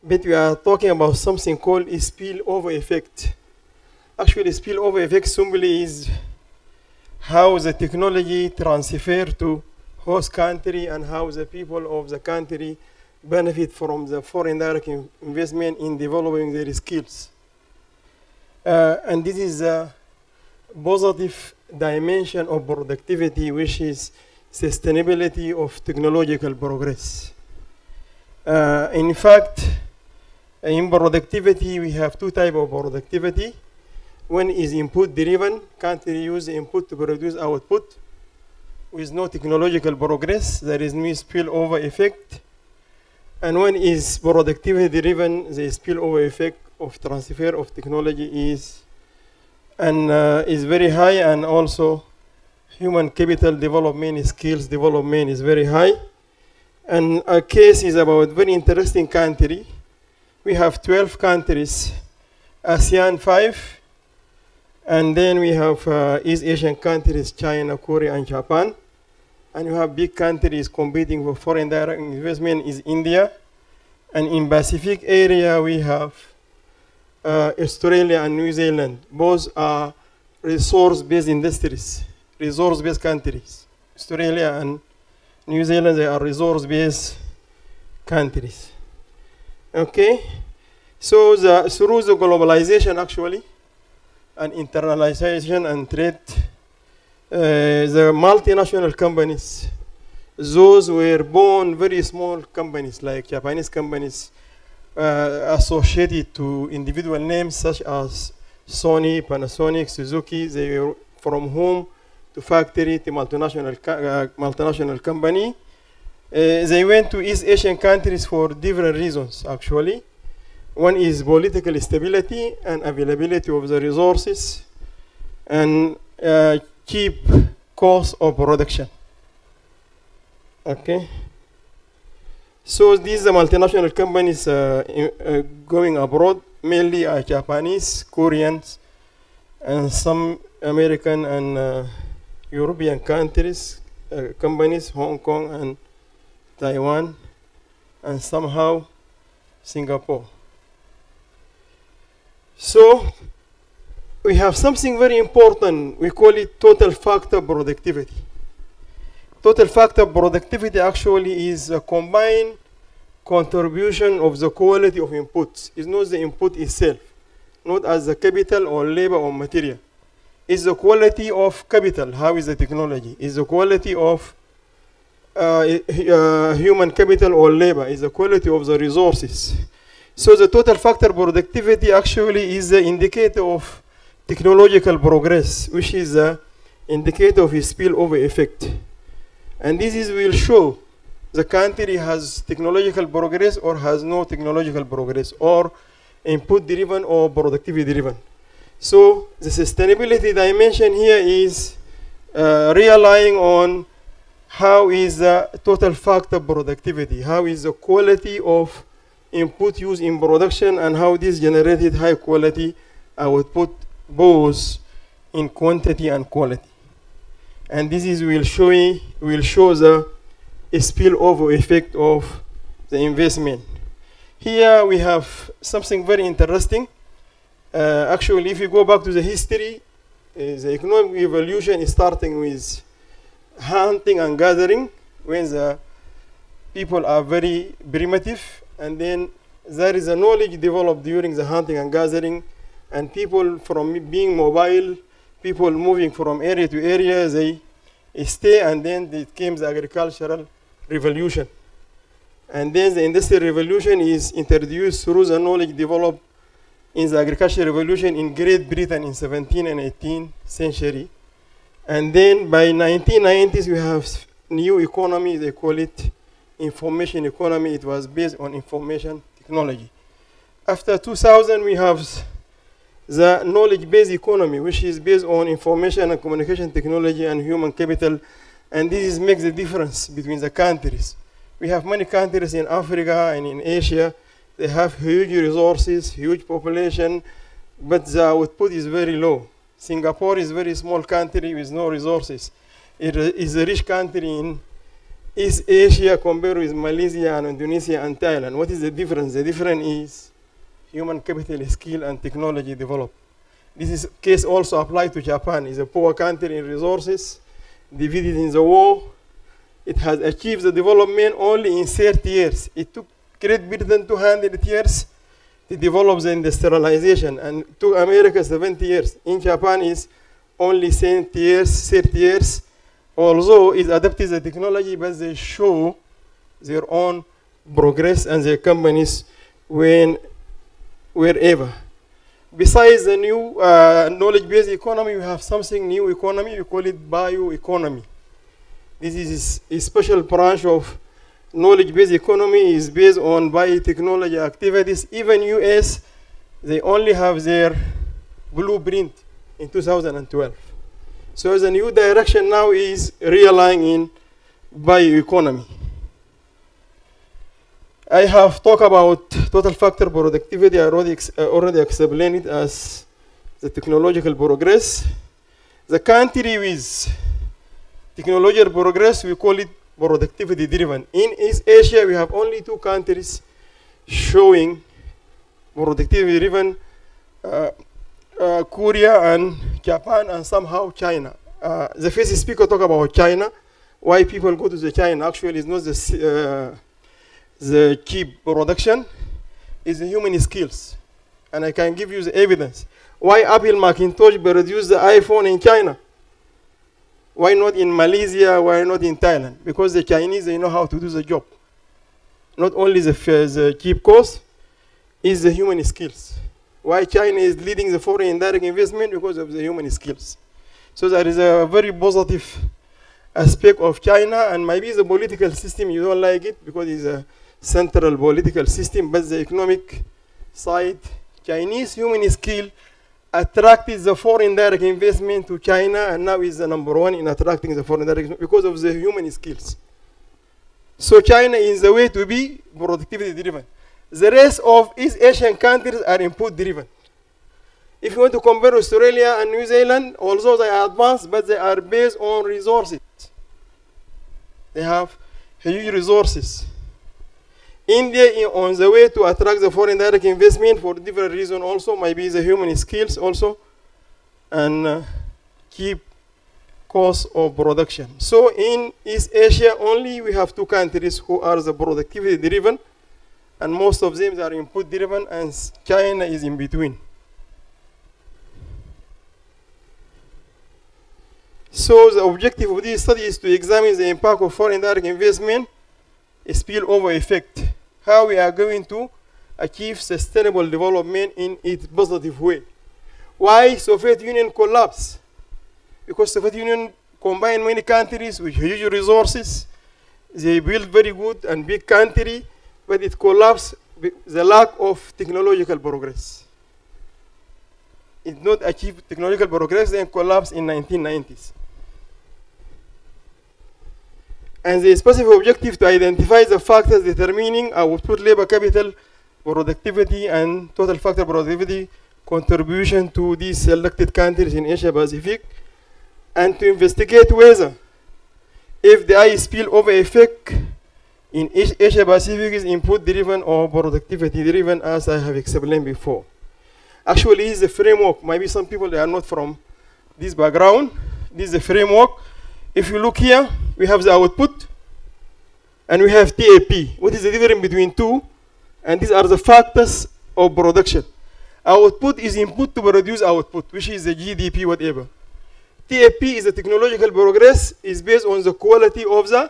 but we are talking about something called a spillover effect. Actually, spillover effect simply is how the technology transfer to host country and how the people of the country benefit from the foreign direct investment in developing their skills. And this is a positive dimension of productivity, which is sustainability of technological progress. In fact, in productivity, we have two types of productivity. One is input-driven. Country use input to produce output. With no technological progress, there is no spillover effect. And one is productivity-driven. The spillover effect of transfer of technology is very high, and also human capital development, skills development is very high. And a case is about very interesting country. We have 12 countries, ASEAN 5, and then we have East Asian countries, China, Korea, and Japan. And you have big countries competing for foreign direct investment is India. And in Pacific area, we have Australia and New Zealand. Both are resource-based industries, resource-based countries. Australia and New Zealand, they are resource-based countries. Okay? So through the globalization, actually, and internalization and trade, the multinational companies, those were born very small companies, like Japanese companies, associated to individual names such as Sony, Panasonic, Suzuki. They were from home to factory to multinational company. They went to East Asian countries for different reasons, actually. One is political stability and availability of the resources, and cheap cost of production. Okay. So these are multinational companies going abroad, mainly Japanese, Koreans, and some American and European countries, companies, Hong Kong and Taiwan, and somehow Singapore. So we have something very important. We call it total factor productivity. Total factor productivity actually is a combined contribution of the quality of inputs. It's not the input itself, not as the capital or labor or material. It's the quality of capital. How is the technology? It's the quality of human capital or labor. It's the quality of the resources. So the total factor productivity actually is the indicator of technological progress, which is the indicator of a spillover effect. And this will show the country has technological progress or has no technological progress, or input-driven or productivity-driven. So the sustainability dimension here is relying on how is the total factor productivity, how is the quality of input used in production, and how this generated high quality output both in quantity and quality. And this is will show the spillover effect of the investment. Here we have something very interesting. Actually, if you go back to the history, the economic evolution is starting with hunting and gathering, when the people are very primitive, and then there is a knowledge developed during the hunting and gathering, and people from being mobile, people moving from area to area, they stay, and then it came the agricultural revolution. And then the industrial revolution is introduced through the knowledge developed in the agricultural revolution in Great Britain in 17th and 18th century. And then by 1990s, we have new economy, they call it information economy. It was based on information technology. After 2000, we have the knowledge-based economy, which is based on information and communication technology and human capital. And this makes the difference between the countries. We have many countries in Africa and in Asia. They have huge resources, huge population, but the output is very low. Singapore is a very small country with no resources. It is a rich country in East Asia compared with Malaysia and Indonesia and Thailand. What is the difference? The difference is human capital, skill, and technology developed. This is case also applied to Japan. It's a poor country in resources, divided in the war. It has achieved the development only in 30 years. It took Great Britain 200 years to develop the industrialization, and it took America 70 years. In Japan, is only 30 years, 30 years. Although it adapted the technology, but they show their own progress and their companies wherever. Besides the new knowledge-based economy, we have something new economy. We call it bioeconomy. This is a special branch of knowledge-based economy. Is based on biotechnology activities. Even US, they only have their blueprint in 2012. So the new direction now is relying in bioeconomy. I have talked about total factor productivity. I already explained it as the technological progress. The country with technological progress, we call it productivity driven. In East Asia, we have only 2 countries showing productivity driven, Korea and Japan, and somehow China. The first speaker talk about China. Why people go to the China? Actually, it's not the cheap production, is the human skills. And I can give you the evidence. Why Apple Macintosh produced the iPhone in China? Why not in Malaysia? Why not in Thailand? Because the Chinese, they know how to do the job. Not only the cheap cost, is the human skills. Why China is leading the foreign direct investment? Because of the human skills. So there is a very positive aspect of China, and maybe the political system, you don't like it because it's a central political system, but the economic side, Chinese human skill attracted the foreign direct investment to China, and now is the #1 in attracting the foreign direct investment because of the human skills. So China is the way to be productivity driven. The rest of East Asian countries are input driven. If you want to compare Australia and New Zealand, although they are advanced, but they are based on resources. They have huge resources. India is on the way to attract the foreign direct investment for different reasons also, maybe the human skills also, and keep cost of production. So in East Asia only we have 2 countries who are the productivity driven, and most of them are input driven, and China is in between. So the objective of this study is to examine the impact of foreign direct investment, a spillover effect, how we are going to achieve sustainable development in its positive way. Why Soviet Union collapsed? Because Soviet Union combined many countries with huge resources. They built very good and big country, but it collapsed with the lack of technological progress. It not achieved technological progress, then collapsed in 1990s. And the specific objective to identify the factors determining output, labor capital, productivity, and total factor productivity contribution to these selected countries in Asia Pacific, and to investigate whether if the I spillover effect in Asia Pacific is input driven or productivity driven, as I have explained before. Actually, this is a framework. Maybe some people, they are not from this background. This is a framework. If you look here, we have the output, and we have TAP. What is the difference between 2? And these are the factors of production. Output is input to produce output, which is the GDP, whatever. TAP is the technological progress, is based on the quality of the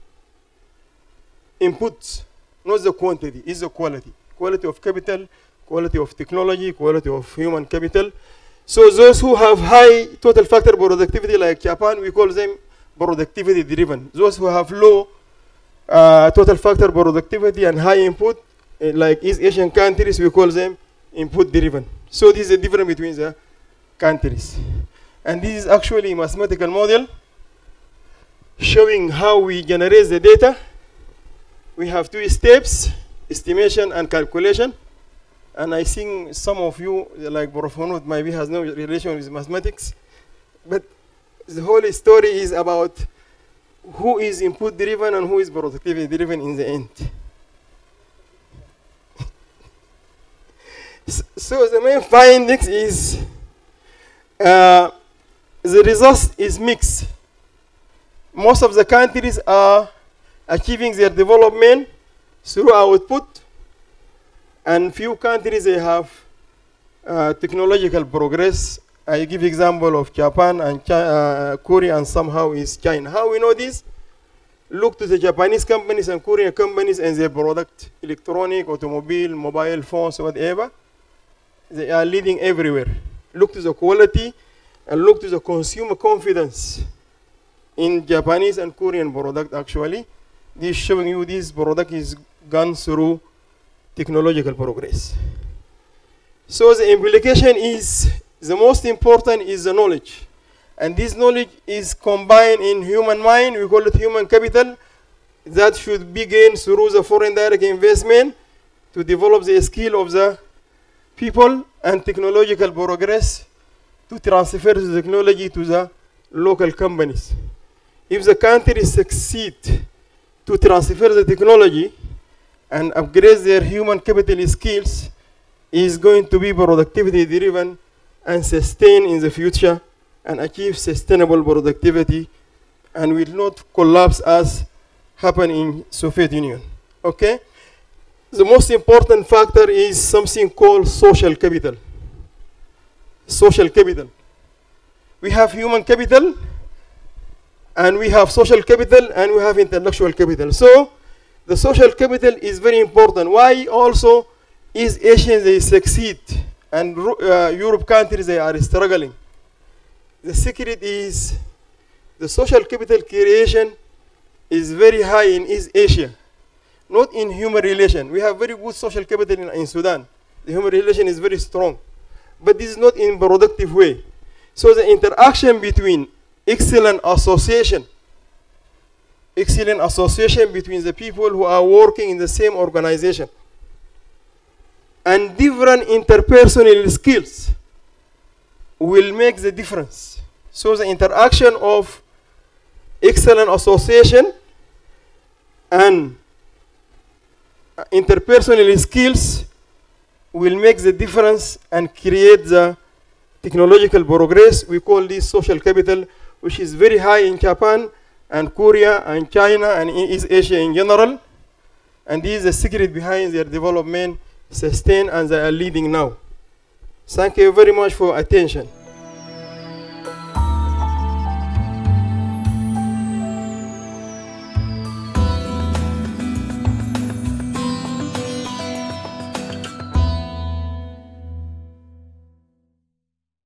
inputs, not the quantity, it's the quality. Quality of capital, quality of technology, quality of human capital. So those who have high total factor productivity, like Japan, we call them productivity driven. Those who have low total factor productivity and high input, like East Asian countries, we call them input driven. So this is the difference between the countries. And this is actually a mathematical model showing how we generate the data. We have 2 steps, estimation and calculation. And I think some of you, like Prof. Honoud, maybe has no relation with mathematics. But the whole story is about who is input driven and who is productivity driven in the end. So the main findings is the result is mixed. Most of the countries are achieving their development through output, and few countries they have technological progress. I give example of Japan and Korea, and somehow is China. How we know this? Look to the Japanese companies and Korean companies and their product, electronic, automobile, mobile phones, whatever. They are leading everywhere. Look to the quality and look to the consumer confidence in Japanese and Korean product actually. This showing you this product is gone through technological progress. So the implication is, the most important is the knowledge. And this knowledge is combined in human mind, we call it human capital, that should be gained through the foreign direct investment to develop the skill of the people and technological progress to transfer the technology to the local companies. If the country succeed to transfer the technology and upgrade their human capital skills, is going to be productivity driven and sustain in the future and achieve sustainable productivity and will not collapse as happened in Soviet Union. Okay? The most important factor is something called social capital. Social capital. We have human capital, and we have social capital, and we have intellectual capital. So the social capital is very important. Why also is Asians they succeed and Europe countries they are struggling? The secret is the social capital creation is very high in East Asia, not in human relation. We have very good social capital in Sudan. The human relation is very strong, but this is not in productive way. So the interaction between excellent association between the people who are working in the same organization and different interpersonal skills will make the difference. So the interaction of excellent association and interpersonal skills will make the difference and create the technological progress. We call this social capital, which is very high in Japan and Korea and China and in East Asia in general. And this is the secret behind their development, sustain, and they are leading now. Thank you very much for attention.